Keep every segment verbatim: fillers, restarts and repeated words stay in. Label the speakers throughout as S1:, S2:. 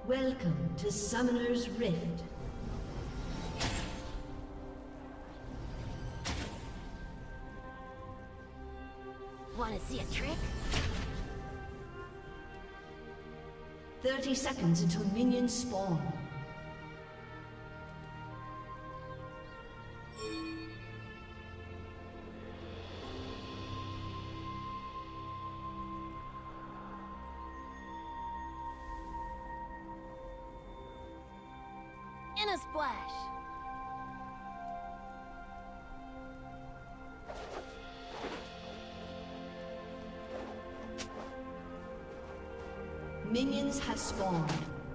S1: Welcome to Summoner's Rift.
S2: Want to see a trick?
S1: thirty seconds until minions spawn.
S2: In a splash.
S1: Minions have spawned.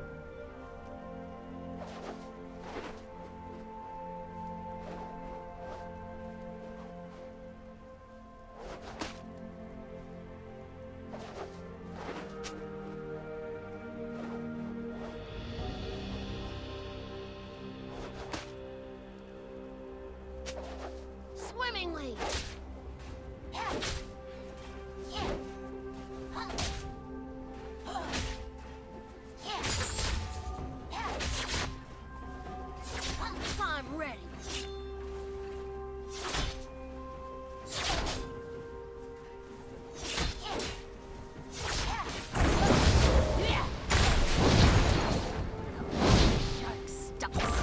S2: Swimmingly. I'm ready. Shark stops.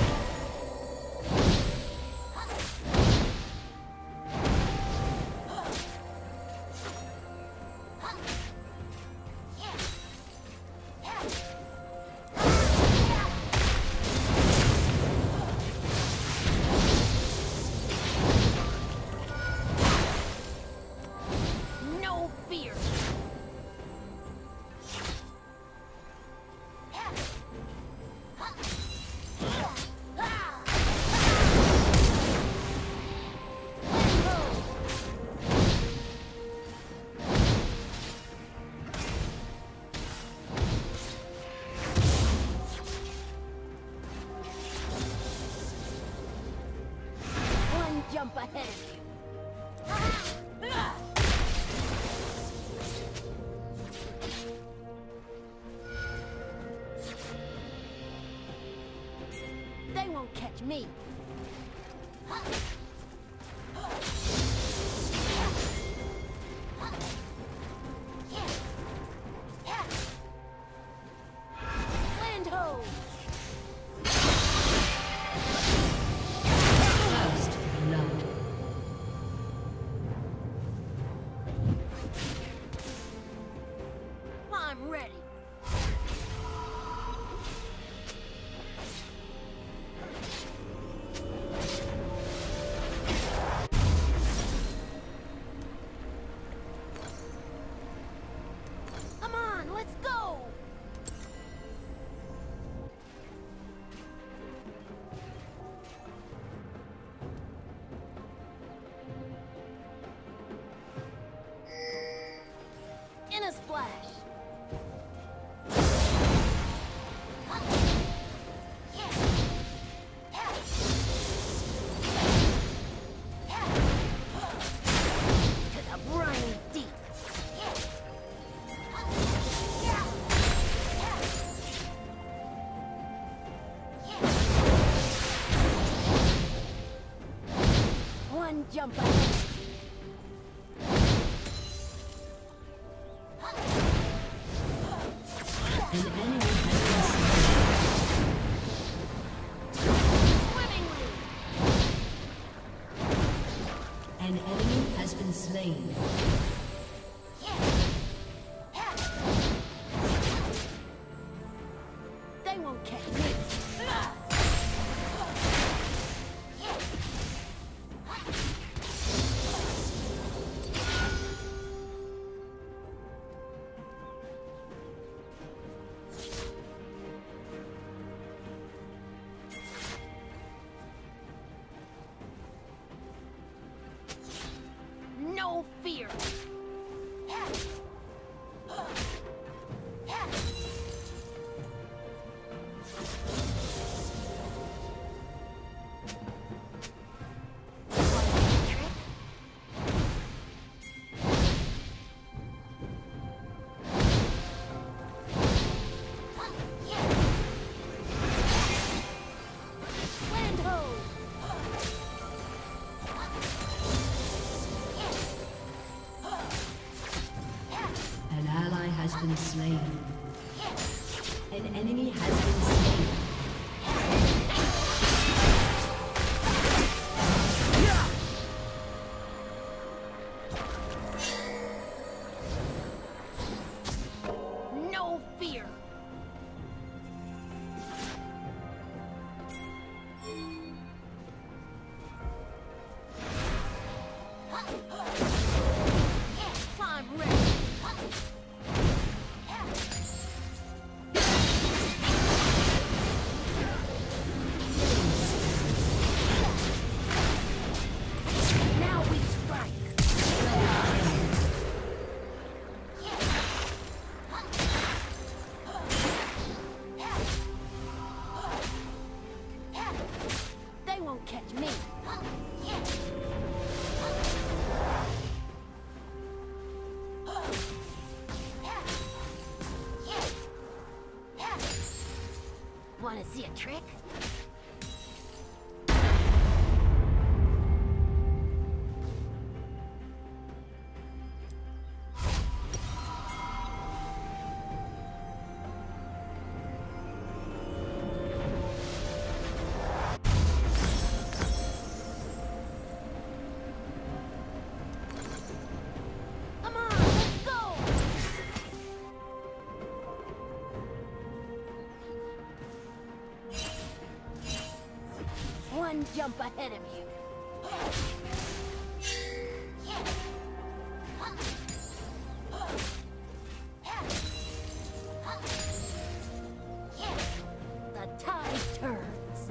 S2: No fear. One jump ahead of you. They won't catch me. Land ho!
S1: First blood.
S2: I'm ready. Come on, let's go! In a splash. To the briny deep. One jump ahead.
S1: An enemy has
S2: Swimmingly.
S1: been slain. An enemy has been slain.
S2: They won't catch me. No fear.
S1: has been slain. An enemy has been slain.
S2: No fear. I'm ready. Now we strike. They won't catch me. Want to see a trick? Come on, let's go! One jump ahead of you. The tide turns.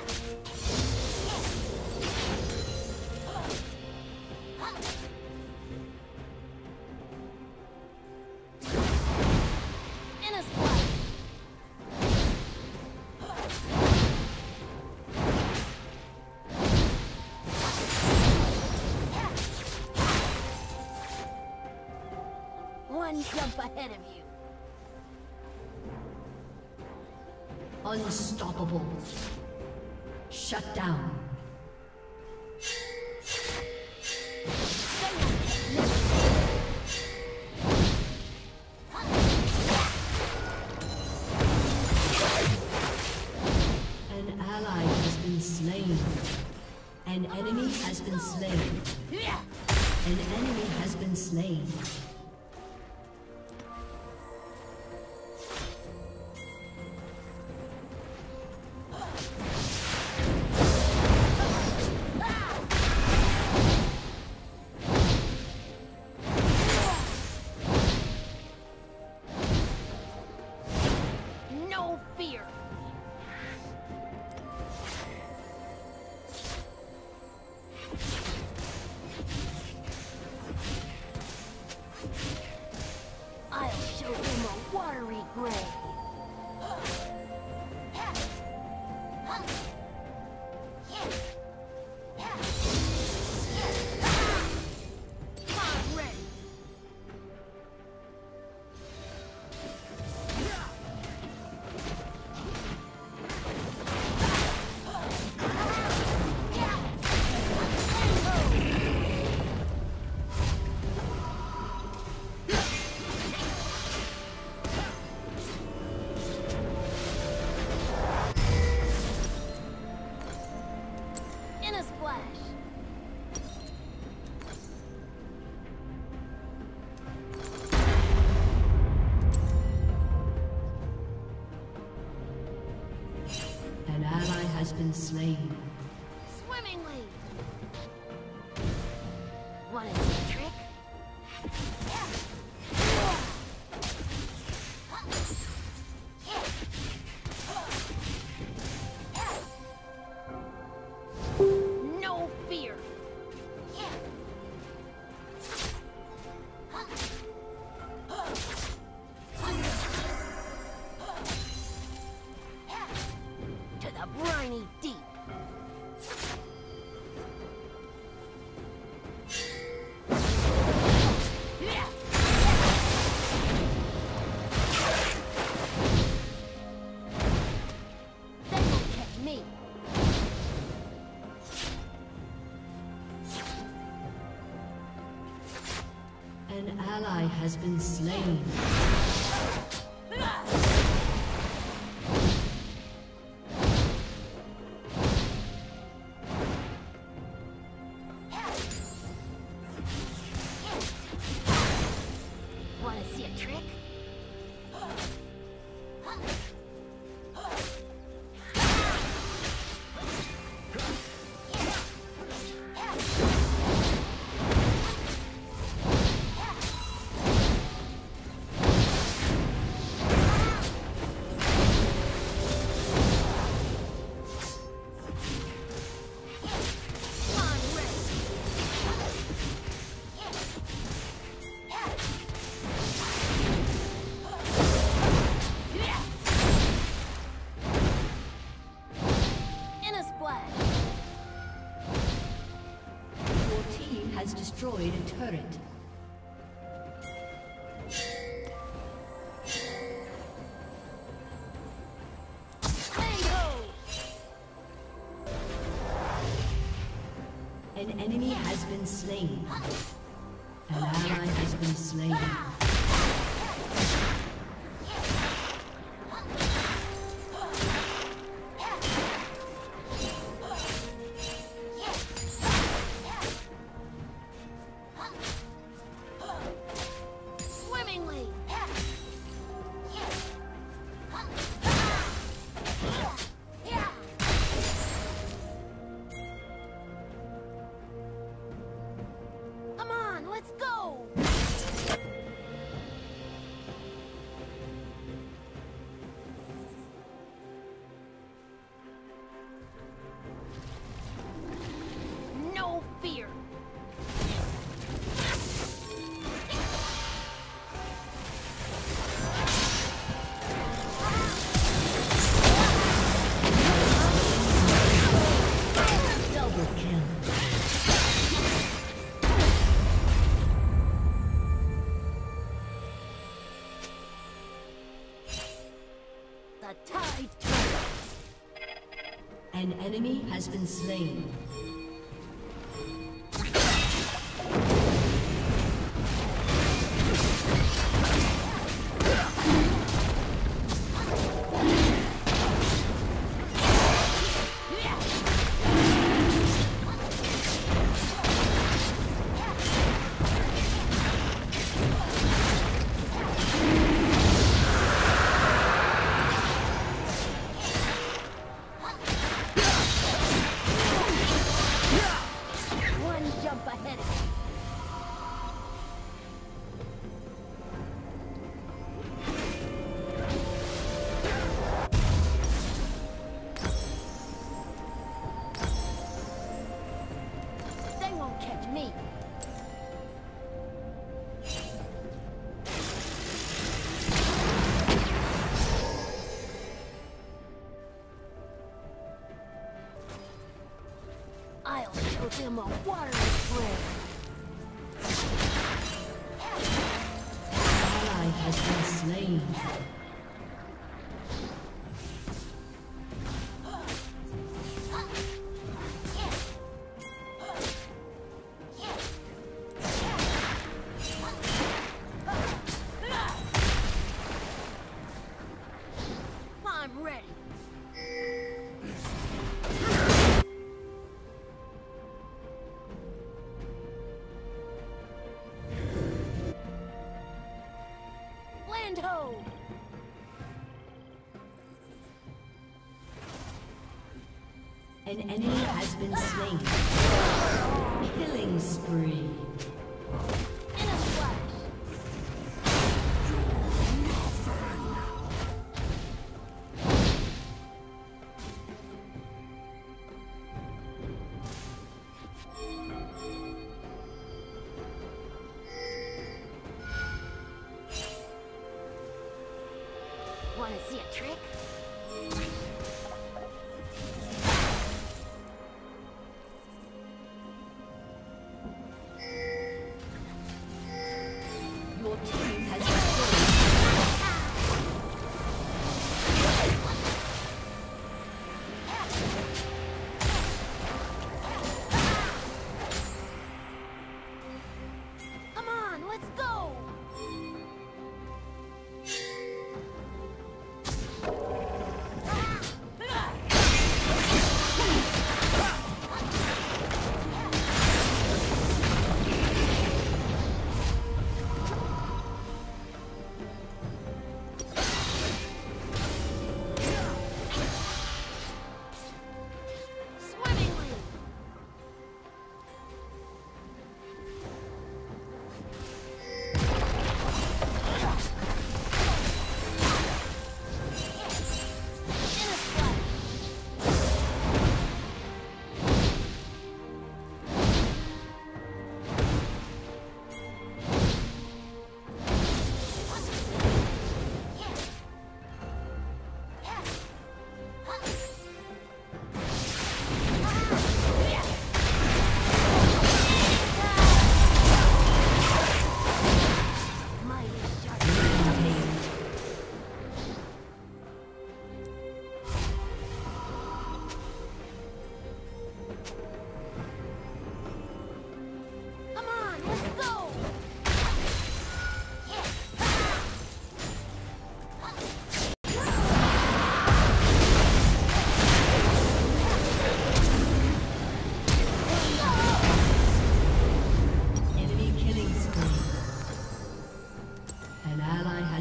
S2: In a splash. One jump ahead of you.
S1: Unstoppable. Shut down. An ally has been slain. An enemy has been slain. An enemy has been slain.
S2: No fear. I'll show him a watery grave. I'm ready. In a splash.
S1: An ally has been slain.
S2: Swimmingly. Want to see a trick? No fear. To the briny deep.
S1: ally has been slain.
S2: Wanna see a trick?
S1: Destroyed a turret. An enemy has been slain. An ally has been slain.
S2: Let's go! No fear!
S1: Double kill. An enemy has been slain. I'll show them a watery grave. Ally has been slain.
S2: I'm ready. Land ho!
S1: An enemy has been slain. Killing spree.
S2: In a flash. Wanna see a trick?
S1: Your team has
S2: Come on, let's go!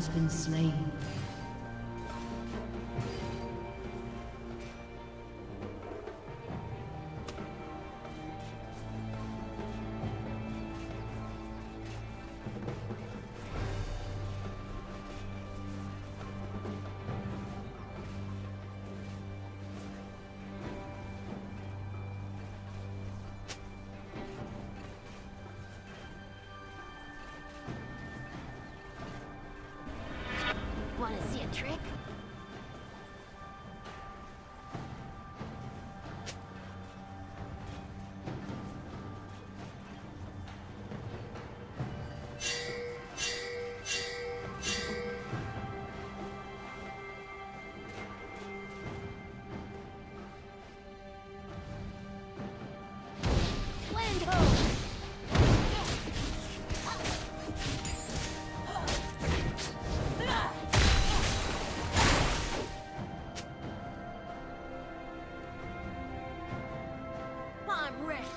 S1: has been slain.
S2: Wanna see a trick? Land ho! I'm ready.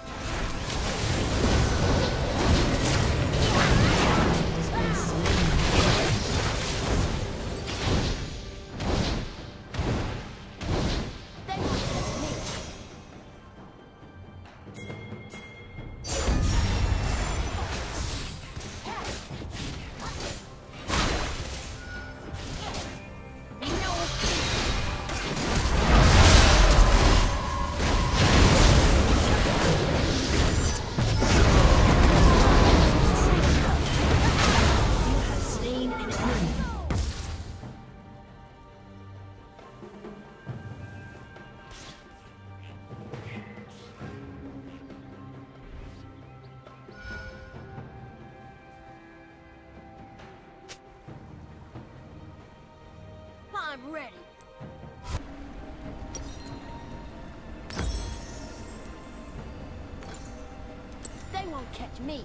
S2: I'm ready. They won't catch me.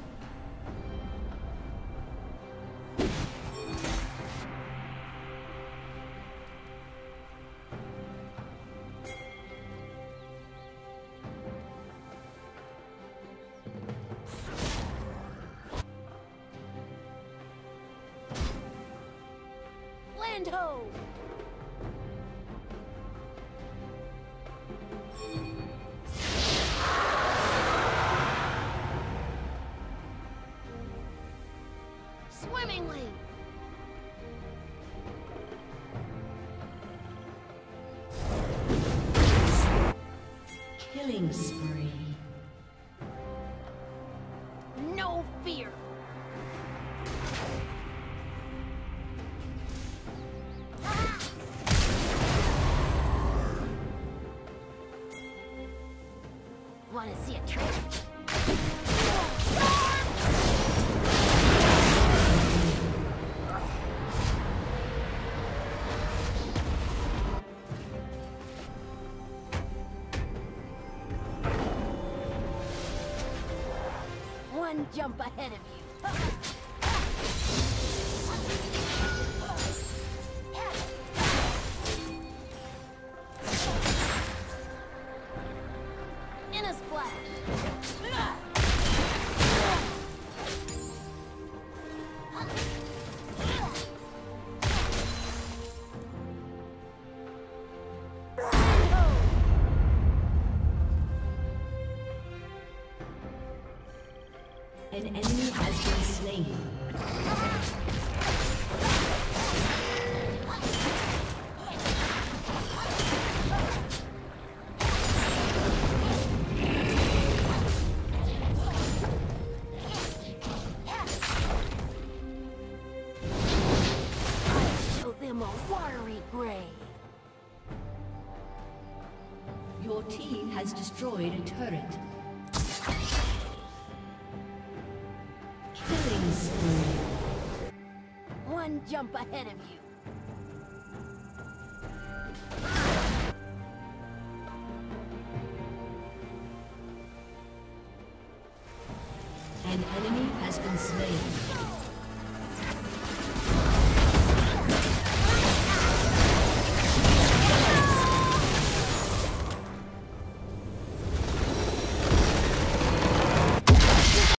S2: Land ho! Swimmingly!
S1: Killing spree.
S2: No fear! Wanna see a trick? One jump ahead of you. In a splash.
S1: An enemy has been slain.
S2: I'll show them a watery grave.
S1: Your team has destroyed a turret. Killing spree.
S2: One jump ahead of you.
S1: An enemy has been slain.